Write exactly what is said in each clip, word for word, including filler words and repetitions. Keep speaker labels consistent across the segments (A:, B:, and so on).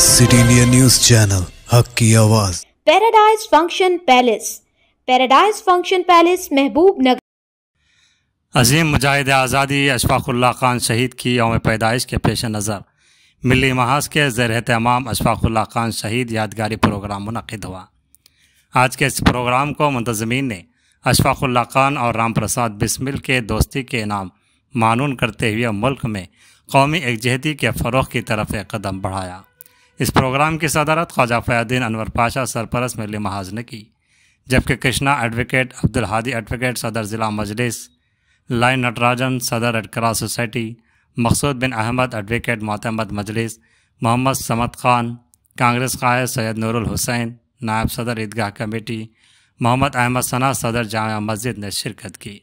A: City India news channel, हक की आवाज।
B: Paradise function palace. Paradise function palace Mahabubnagar.
C: अजीम मुजाहिद आज़ादी अशफाकुल्लाह खान शहीद की यौम पैदाइश के पेश नज़र मिली महाज के ज़ेर एहतमाम अशफाकुल्लाह खान शहीद यादगारी प्रोग्राम मुनक़िद हुआ। आज के इस प्रोग्राम को मुंतज़मीन ने अशफाकुल्लाह खान और राम प्रसाद बिस्मिल के दोस्ती के इनाम मानून करते हुए मुल्क में कौमी एकजहती के फ़रोग़ की तरफ एक कदम बढ़ाया। इस प्रोग्राम की सदारत ख्वाजा फ़यादीन अनवर पाशा सरपरस्त मिली महाज ने की, जबकि कृष्णा एडवोकेट, अब्दुल हादी एडवोकेट सदर ज़िला मजलिस, लाइन नटराजन सदर red cross society, Maqsood bin Ahmed advocate मोतमद मजलिस, मोहम्मद समद खान कांग्रेस कायद, सैयद नूरुल हुसैन नायब सदर ईदगाह कमेटी, मोहम्मद अहमद सना सदर जामिया मस्जिद ने शिरकत की।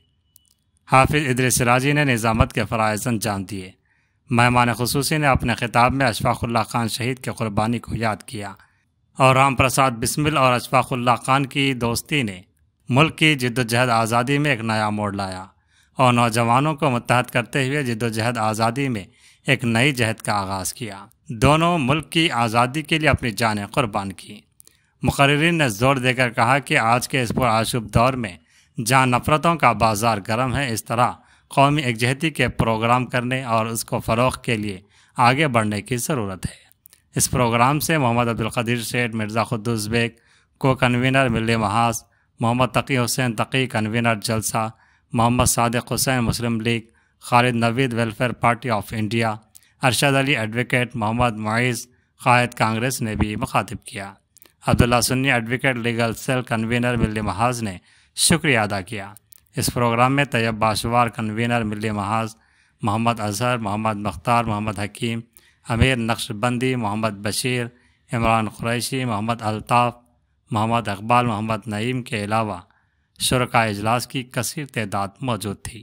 C: हाफिज़ इदरीस सिराजी ने निज़ामत के फ़राइज़ अंजाम दिए। मेहमान ख़ुसूसी ने अपने ख़िताब में अशफाकुल्लाह खान शहीद की क़ुरबानी को याद किया और राम प्रसाद बिस्मिल और अशफाकुल्लाह खान की दोस्ती ने मुल्क की जिद्दोजहद आज़ादी में एक नया मोड़ लाया और नौजवानों को मुत्तहद करते हुए जिद्दोजहद आज़ादी में एक नई जहद का आगाज़ किया। दोनों मुल्क की आज़ादी के लिए अपनी जानें क़ुरबान की। मुक़र्रिरीन ने ज़ोर देकर कहा कि आज के इस पुरआशूब दौर में जहाँ नफ़रतों का बाज़ार गर्म है, इस तरह कौमी एकजहती के प्रोग्राम करने और उसको फ़रोग़ के लिए आगे बढ़ने की ज़रूरत है। इस प्रोग्राम से मोहम्मद अब्दुल क़दीर सेठ, मिर्ज़ा खुद्दूस बेग को कन्वीनर मिले महाज, मोहम्मद तकी हुसैन तकी कन्वीनर जलसा, Mohammad Sadiq Hussain Muslim League, Khalid Naveed welfare party of India, Arshad Ali advocate, Mohammad Muiz कायद कांग्रेस ने भी मुखातिब किया। Abdullah Sunni advocate legal cell convener Milli Mahaz ने शुक्रिया अदा किया। इस प्रोग्राम में तैयब बाशवार कन्वीनर मिली महाज, मोहम्मद अजहर, मोहम्मद मुख्तार, मोहम्मद हकीम, अमीर नक्शबंदी, मोहम्मद बशीर, इमरान कुरैशी, मोहम्मद अल्ताफ़, मोहम्मद इकबाल, मोहम्मद नईम के अलावा शुरका इजलास की कसीर तादाद मौजूद थी।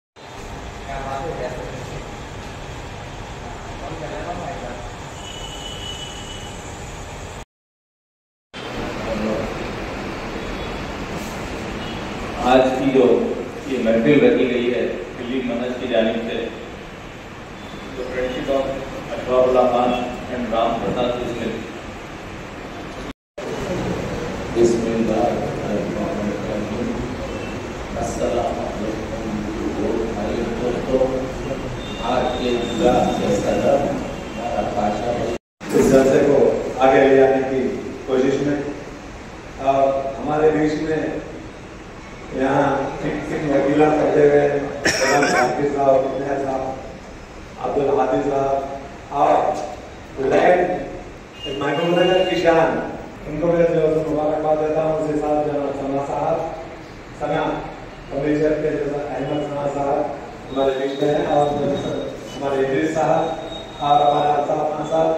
D: आज की जो ये महफिल रखी गई है दिल्ली मनज की जानिब से, जो friendship of Ashfaqullah Khan and Ram Prasad Bismil, आज के इस जलसे को आगे ले जाने की कोशिश में और हमारे बीच में यहाँ वकीला करते हुए साहब, अब्दुल हादी साहब और की शान, उनको मैं जो मुबारकबाद देता हूँ। उसके साथ सना साहब, सना फर्नीचर के जो अहमद सना साहब हमारे बीच में हैं और हमारे इदरीस साहब और हमारे अल्ताफ खान साहब।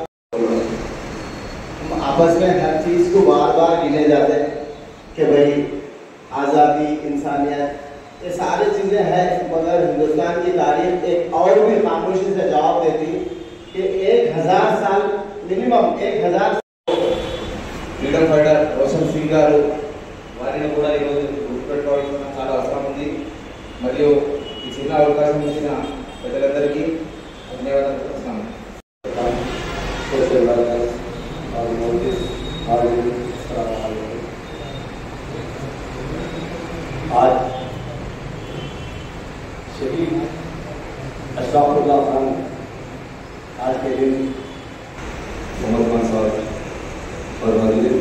E: हम आपस में हर चीज़ को बार बार गिने जाते हैं कि भाई आज़ादी, इंसानियत, ये सारी चीज़ें हैं, मगर हिंदुस्तान की तारीख एक और भी खामोशी से जवाब देती कि एक हज़ार साल मिनिमम एक हज़ार
D: फ्रीडम फाइटर रोशन सिंह गारू వారిని కూడా ఈరోజు గుర్తుపెట్టుకోవాల్సిన చాలా అవసరం ఉంది। మరియు ఈ చిన్న అవకాశం ఇచ్చిన ప్రజలందరికీ ధన్యవాదాలు తెలుపుతున్నాను।
F: आज शहीद अशफाकुल्लाह खान आज के दिन
D: मोहम्मद खान साहब और मजलिस,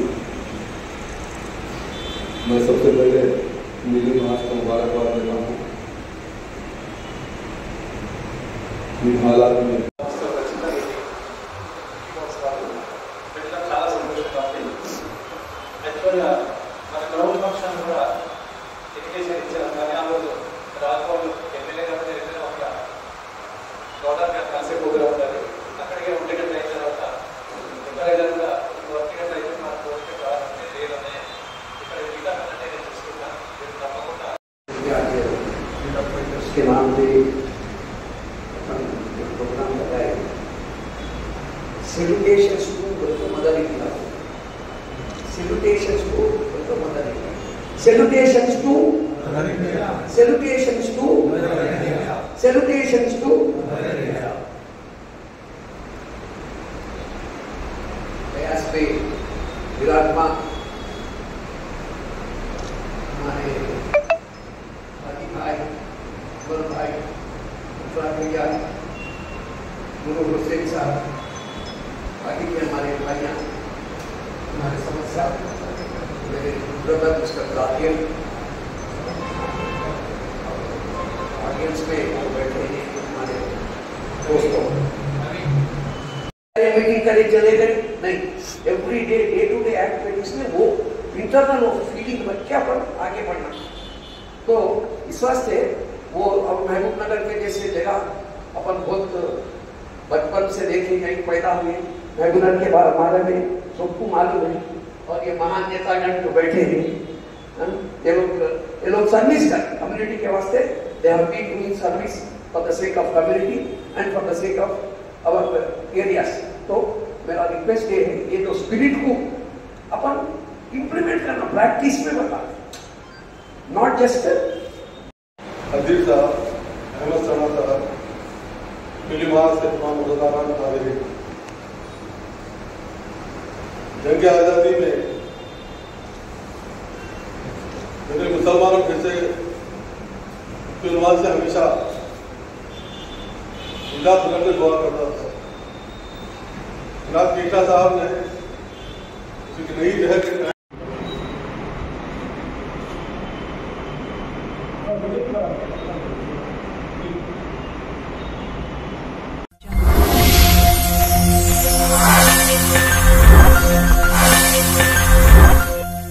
D: मैं सबसे पहले मिली महाज को मुबारकबाद देता हूँ। इन हालात में
F: के नाम पे प्रोग्राम बताए salutations to mother India, salutations to mother India, salutations to salutations to salutations to पे विराजमान हमारे हाजी भाई, अमर भाई, भैया, गुरु हुसैन साहब, बाकी के हमारे भाइयाँ, हमारे समझ साहब, मेरे ब्रदर मिस्टर राकेल, ऑडियंस में बैठे हैं हमारे दोस्तों। मीटिंग करे चले गए नहीं, every day day to day activities में वो इंटरनल फीलिंग में क्या पर आगे बढ़ना। तो इस वास्ते वो अब महबूब नगर के जैसे जगह अपन बहुत बचपन से देखे यहीं पैदा हुए, महबूब नगर के बारे में सबको मालूम है। और ये महान नेतागण जो बैठे हैं ये लोग ये लोग सर्विस कर कम्युनिटी के वास्ते, they have been doing service for the sake of community and for the sake of our areas. तो मेरा रिक्वेस्ट ये है, ये जो स्पिरिट को अपन इंप्लीमेंट करना, प्रैक्टिस में बता, नॉट जस्ट
D: हदीर साहब, अहमद सना साहब, मिली महाज से तमाम मुजदारान हाजिरीन। जंग आज़ादी में मैंने मुसलमानों के से से हमेशा इमदाद करने दुआ करता था। जनाब कीटा साहब ने उसकी नई जहर के